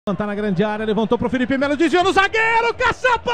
Tá na grande área, levantou pro Felipe Melo, desviou no zagueiro, Caçapa!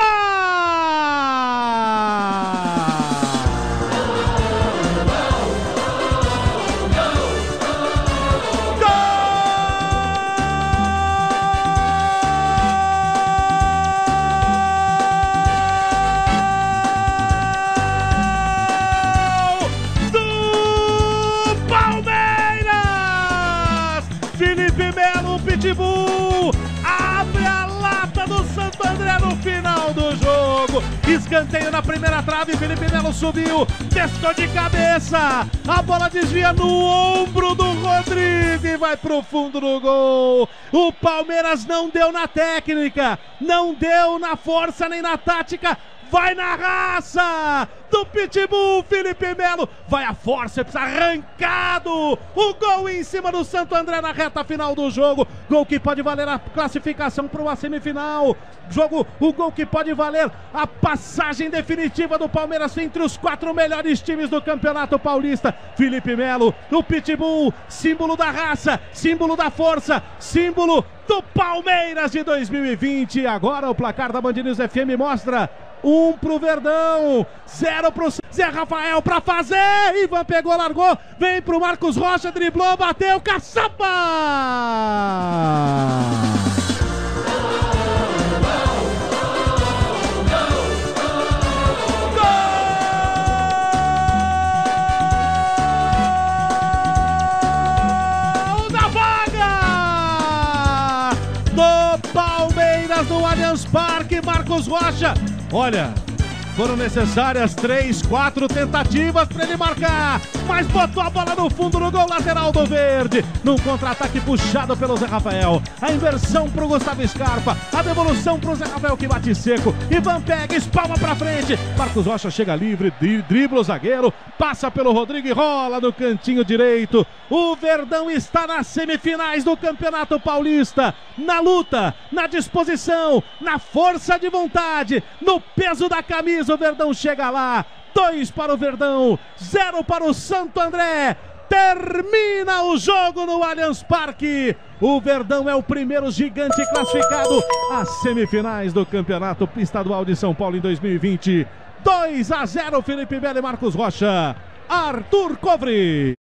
Felipe Melo, Pitbull, abre a lata do Santo André no final do jogo. Escanteio na primeira trave, Felipe Melo subiu, testou de cabeça. A bola desvia no ombro do Rodrigo e vai pro fundo do gol. O Palmeiras não deu na técnica, não deu na força nem na tática. Vai na raça do Pitbull, Felipe Melo, vai a forceps, arrancado, o gol em cima do Santo André na reta final do jogo, gol que pode valer a classificação para uma semifinal, o gol que pode valer a passagem definitiva do Palmeiras entre os 4 melhores times do Campeonato Paulista. Felipe Melo, o Pitbull, símbolo da raça, símbolo da força, símbolo do Palmeiras de 2020. Agora o placar da Band News FM mostra 1 pro Verdão, 0 pro Zé Rafael pra fazer. Ivan pegou, largou, vem pro Marcos Rocha, driblou, bateu, Caçapa! Gol da vaga do Palmeiras no Allianz Parque, Marcos Rocha. Olha, foram necessárias 3, 4 tentativas para ele marcar, mas botou a bola no fundo no gol lateral do Verde, num contra-ataque puxado pelo Zé Rafael. A inversão pro Gustavo Scarpa, a devolução pro Zé Rafael que bate seco. Ivan pega, espalma pra frente. Marcos Rocha chega livre, dribla o zagueiro, passa pelo Rodrigo e rola no cantinho direito. O Verdão está nas semifinais do Campeonato Paulista, na luta, na disposição, na força de vontade, no peso da camisa. O Verdão chega lá, 2 para o Verdão, 0 para o Santo André. Termina o jogo no Allianz Parque. O Verdão é o primeiro gigante classificado às semifinais do Campeonato Estadual de São Paulo em 2020. 2-0, Felipe Melo e Marcos Rocha. Arthur Covre.